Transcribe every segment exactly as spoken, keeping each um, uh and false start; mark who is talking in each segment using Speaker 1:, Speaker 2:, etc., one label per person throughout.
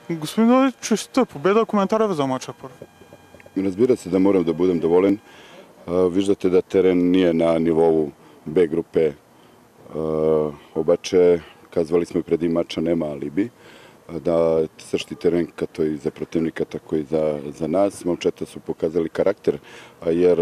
Speaker 1: Господин Додич, честита победа, коментара ви за мача първо.
Speaker 2: Разбира се да морам да будем доволен. Виждате да терен nije на нивou Б групе. Обаче, казвали smo i pred mača, nema alibi. Da същи терен като и за противника, tako i za, za nas. Momčeta su pokazali karakter, jer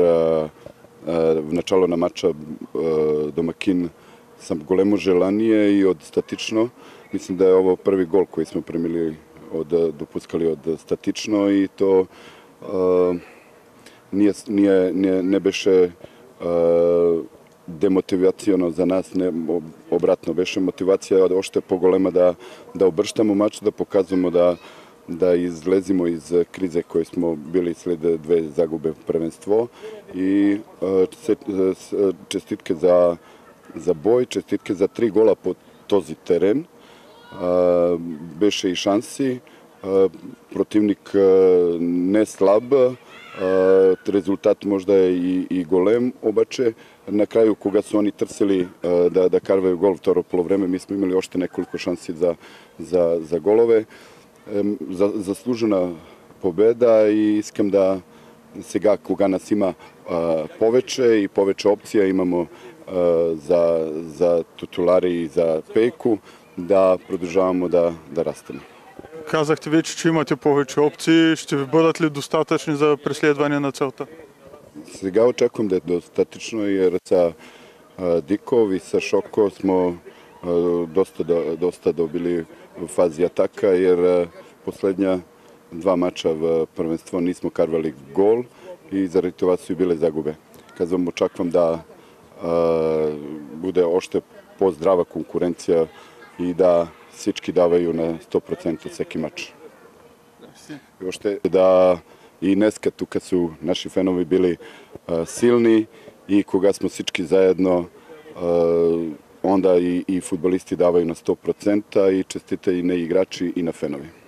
Speaker 2: v načalo na mača domakin sam golemo želanje i od statično. Mislim da je ovo prvi gol koji smo primili od, dopuskali od statično i to uh, nije, nije, nije, ne beše uh, demotivacijono za nas, ne, obratno, beše motivacija ošte pogolema da, da obrštamo mač, da pokazujemo da, da izlezimo iz krize koje smo bili sled dve zagube prvenstvo i uh, čestitke za, za boj, čestitke za tri gola po този терен. Uh, беше и шанси, uh, противник uh, не слаб, uh, резултат možda je i, i golem, obače na kraju koga su oni trsili uh, da, da karvaju gol vtoro polovreme, mi smo imali ošte nekoliko šansi za, za, za golove. Um, za, zaslužena pobeda i искам да сега кога нас има uh, повече и повече опция имamo uh, za, za titulari i za Pejku, да продължаваме да, да растем.
Speaker 1: Казахте вече, че имате повече опции. Ще ви бъдат ли достатъчни за преследване на целта?
Speaker 2: Сега очаквам да е достатъчно и са Диков и са Шоко смо доста, доста добили в фази атака, jer последния два мача в първенство nismo карвали гол и заради това su i bile загубе. Казвам, очаквам да bude още по-здрава конкуренция и да всички давaju на сто процента всеки мач. И още да и днеска тук su наши фенови били а, силни и кога smo всички заедно, а, onda i, i futbolisti davaju na sto procenta i čestite i na igrači i na fenovi.